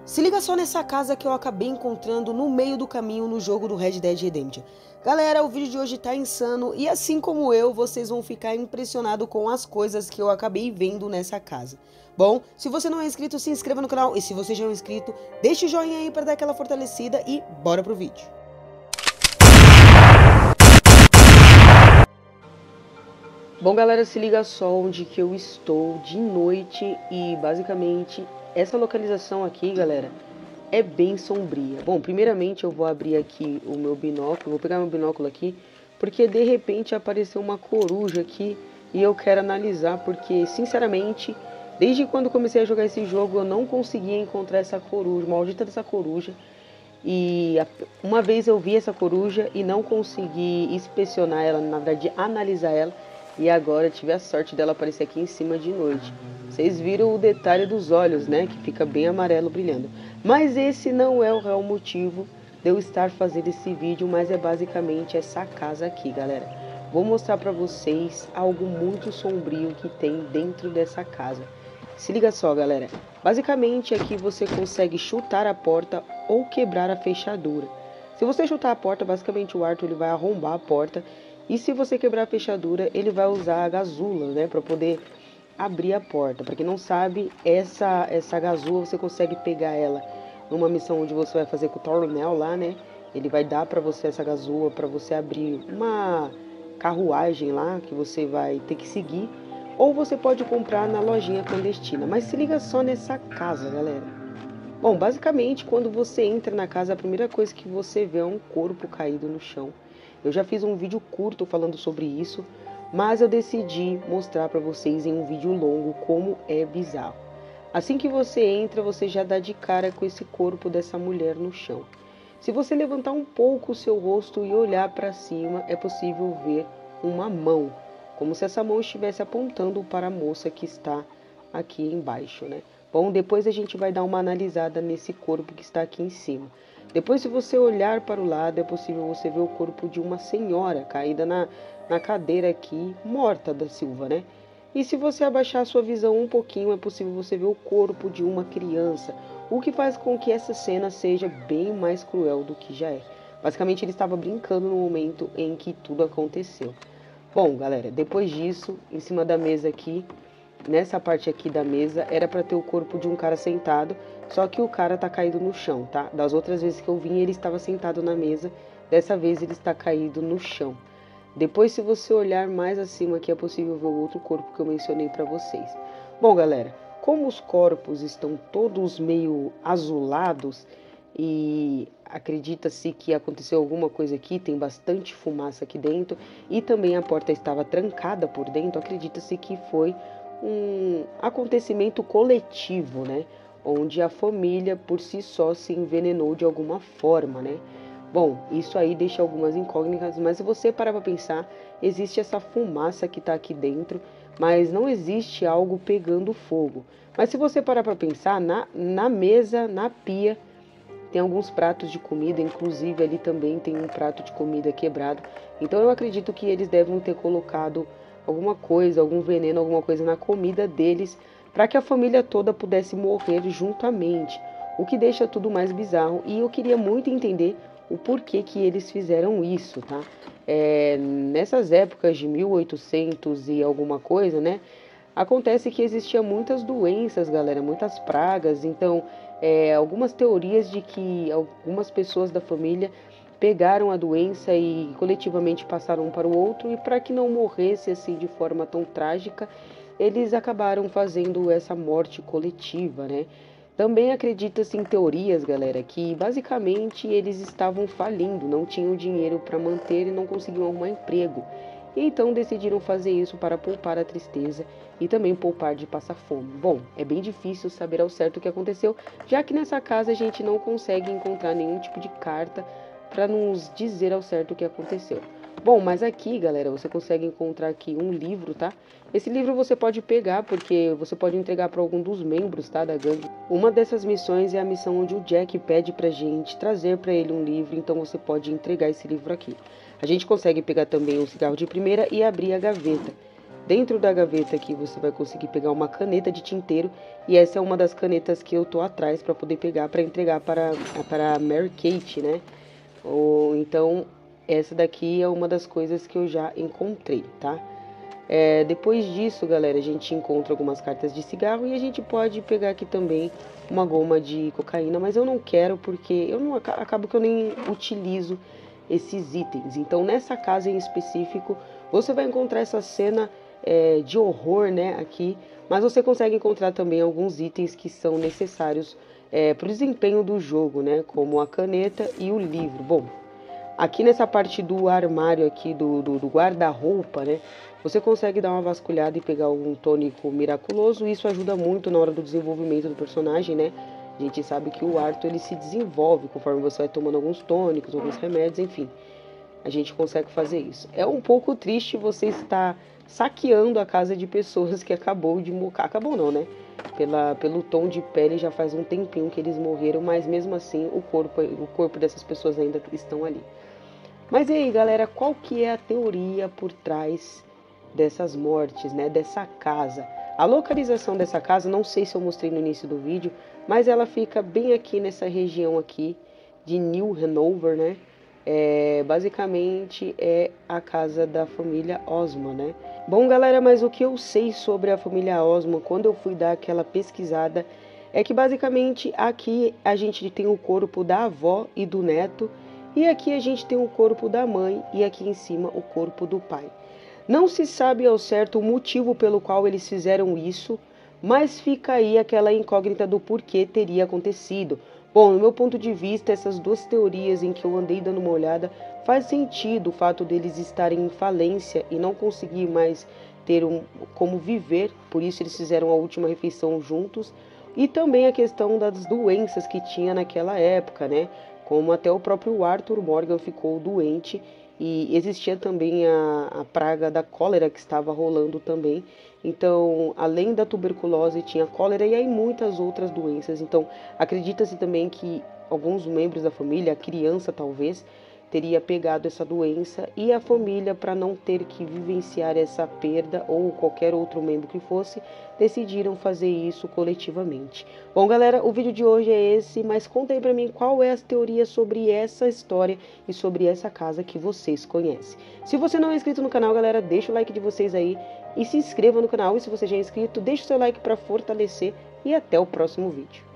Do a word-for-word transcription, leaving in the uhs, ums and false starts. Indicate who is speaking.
Speaker 1: Se liga só nessa casa que eu acabei encontrando no meio do caminho no jogo do Red Dead Redemption. Galera, o vídeo de hoje tá insano e assim como eu, vocês vão ficar impressionados com as coisas que eu acabei vendo nessa casa. Bom, se você não é inscrito, se inscreva no canal e se você já é um inscrito, deixa o joinha aí para dar aquela fortalecida e bora pro vídeo. Bom galera, se liga só onde que eu estou de noite e basicamente essa localização aqui, galera, é bem sombria. Bom, primeiramente eu vou abrir aqui o meu binóculo, vou pegar meu binóculo aqui, porque de repente apareceu uma coruja aqui e eu quero analisar, porque sinceramente, desde quando comecei a jogar esse jogo eu não conseguia encontrar essa coruja, maldita dessa coruja. E uma vez eu vi essa coruja e não consegui inspecionar ela, na verdade analisar ela. E agora eu tive a sorte dela aparecer aqui em cima de noite. Vocês viram o detalhe dos olhos, né? Que fica bem amarelo brilhando. Mas esse não é o real motivo de eu estar fazendo esse vídeo, mas é basicamente essa casa aqui, galera. Vou mostrar pra vocês algo muito sombrio que tem dentro dessa casa. Se liga só, galera. Basicamente aqui você consegue chutar a porta ou quebrar a fechadura. Se você chutar a porta, basicamente o Arthur ele vai arrombar a porta. E se você quebrar a fechadura, ele vai usar a gazula, né, para poder abrir a porta. Para quem não sabe, essa essa gazula você consegue pegar ela numa missão onde você vai fazer com o Tornel lá, né? Ele vai dar para você essa gazula para você abrir uma carruagem lá que você vai ter que seguir, ou você pode comprar na lojinha clandestina. Mas se liga só nessa casa, galera. Bom, basicamente quando você entra na casa, a primeira coisa que você vê é um corpo caído no chão. Eu já fiz um vídeo curto falando sobre isso, mas eu decidi mostrar para vocês em um vídeo longo como é bizarro. Assim que você entra, você já dá de cara com esse corpo dessa mulher no chão. Se você levantar um pouco o seu rosto e olhar para cima, é possível ver uma mão, como se essa mão estivesse apontando para a moça que está aqui embaixo, né? Bom, depois a gente vai dar uma analisada nesse corpo que está aqui em cima. Depois, se você olhar para o lado, é possível você ver o corpo de uma senhora caída na, na cadeira aqui, morta da Silva, né? E se você abaixar a sua visão um pouquinho, é possível você ver o corpo de uma criança, o que faz com que essa cena seja bem mais cruel do que já é. Basicamente, ele estava brincando no momento em que tudo aconteceu. Bom, galera, depois disso, em cima da mesa aqui, nessa parte aqui da mesa, era para ter o corpo de um cara sentado, só que o cara tá caído no chão, tá? Das outras vezes que eu vim, ele estava sentado na mesa, dessa vez ele está caído no chão. Depois, se você olhar mais acima aqui, é possível ver o outro corpo que eu mencionei para vocês. Bom, galera, como os corpos estão todos meio azulados e acredita-se que aconteceu alguma coisa aqui, tem bastante fumaça aqui dentro e também a porta estava trancada por dentro, acredita-se que foi um acontecimento coletivo, né? Onde a família por si só se envenenou de alguma forma, né? Bom, isso aí deixa algumas incógnitas, mas se você parar para pensar, existe essa fumaça que está aqui dentro, mas não existe algo pegando fogo. Mas se você parar para pensar, na, na mesa, na pia, tem alguns pratos de comida, inclusive ali também tem um prato de comida quebrado. Então eu acredito que eles devem ter colocado alguma coisa, algum veneno, alguma coisa na comida deles, para que a família toda pudesse morrer juntamente, o que deixa tudo mais bizarro. E eu queria muito entender o porquê que eles fizeram isso, tá? É, nessas épocas de mil e oitocentos e alguma coisa, né? Acontece que existiam muitas doenças, galera, muitas pragas. Então, é, algumas teorias de que algumas pessoas da família pegaram a doença e coletivamente passaram um para o outro, e para que não morresse assim de forma tão trágica, eles acabaram fazendo essa morte coletiva, né? Também acredita-se em teorias, galera, que basicamente eles estavam falindo, não tinham dinheiro para manter e não conseguiam arrumar emprego. E então decidiram fazer isso para poupar a tristeza e também poupar de passar fome. Bom, é bem difícil saber ao certo o que aconteceu, já que nessa casa a gente não consegue encontrar nenhum tipo de carta para nos dizer ao certo o que aconteceu. Bom, mas aqui, galera, você consegue encontrar aqui um livro, tá? Esse livro você pode pegar, porque você pode entregar para algum dos membros, tá, da gangue. Uma dessas missões é a missão onde o Jack pede pra gente trazer para ele um livro, então você pode entregar esse livro aqui. A gente consegue pegar também um cigarro de primeira e abrir a gaveta. Dentro da gaveta aqui você vai conseguir pegar uma caneta de tinteiro, e essa é uma das canetas que eu tô atrás para poder pegar para entregar para para Mary Kate, né? Ou então essa daqui é uma das coisas que eu já encontrei, tá? É, depois disso, galera, a gente encontra algumas cartas de cigarro e a gente pode pegar aqui também uma goma de cocaína, mas eu não quero porque eu não acabo que eu nem utilizo esses itens. Então, nessa casa em específico, você vai encontrar essa cena é, de horror, né, aqui, mas você consegue encontrar também alguns itens que são necessários é, para o desempenho do jogo, né, como a caneta e o livro. Bom, aqui nessa parte do armário aqui, do, do, do guarda-roupa, né, você consegue dar uma vasculhada e pegar algum tônico miraculoso. Isso ajuda muito na hora do desenvolvimento do personagem, né? A gente sabe que o Arthur ele se desenvolve conforme você vai tomando alguns tônicos, alguns remédios, enfim. A gente consegue fazer isso. É um pouco triste você estar saqueando a casa de pessoas que acabou de morrer. Acabou não, né? Pela, pelo tom de pele já faz um tempinho que eles morreram, mas mesmo assim o corpo, o corpo dessas pessoas ainda estão ali. Mas e aí, galera, qual que é a teoria por trás dessas mortes, né, dessa casa? A localização dessa casa, não sei se eu mostrei no início do vídeo, mas ela fica bem aqui nessa região aqui de New Hanover, né? É, basicamente é a casa da família Osman, né? Bom, galera, mas o que eu sei sobre a família Osman, quando eu fui dar aquela pesquisada, é que basicamente aqui a gente tem o corpo da avó e do neto, e aqui a gente tem o corpo da mãe e aqui em cima o corpo do pai. Não se sabe ao certo o motivo pelo qual eles fizeram isso, mas fica aí aquela incógnita do porquê teria acontecido. Bom, no meu ponto de vista, essas duas teorias em que eu andei dando uma olhada, faz sentido o fato deles estarem em falência e não conseguir mais ter um, como viver, por isso eles fizeram a última refeição juntos, e também a questão das doenças que tinha naquela época, né? Como até o próprio Arthur Morgan ficou doente, e existia também a, a praga da cólera que estava rolando também. Então, além da tuberculose, tinha cólera e aí muitas outras doenças. Então, acredita-se também que alguns membros da família, a criança talvez, teria pegado essa doença, e a família, para não ter que vivenciar essa perda ou qualquer outro membro que fosse, decidiram fazer isso coletivamente. Bom, galera, o vídeo de hoje é esse, mas conta aí pra mim qual é a teoria sobre essa história e sobre essa casa que vocês conhecem. Se você não é inscrito no canal, galera, deixa o like de vocês aí e se inscreva no canal. E se você já é inscrito, deixa o seu like para fortalecer, e até o próximo vídeo.